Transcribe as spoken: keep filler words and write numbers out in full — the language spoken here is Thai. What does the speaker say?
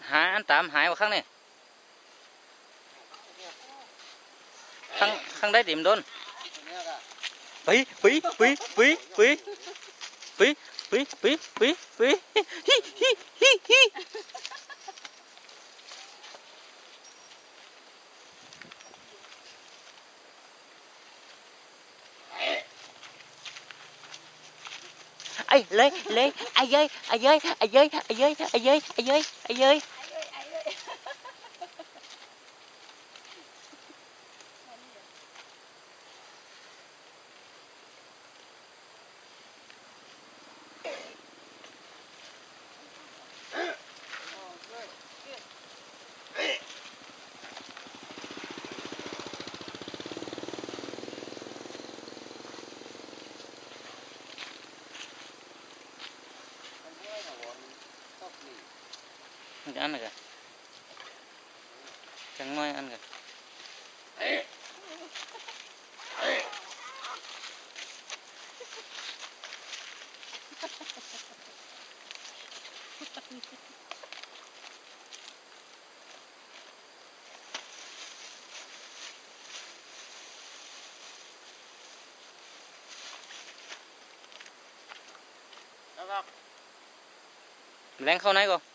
หาอันตามหายว่าข้างนี่ข้างข้างได้ติ่มโดนปีปีปีปีปีปีปีปีปีปีฮิฮิฮิฮิไอ้เลยเลยไอ้เย้ยไอ้เย้ยไอ้เย้ยไอ้เย้ยไอ้เย้ยไอ้เย้ยไอ้เย้ยอันนั้นกันจังน้อยอันกันแรงเข้าไหนก่อน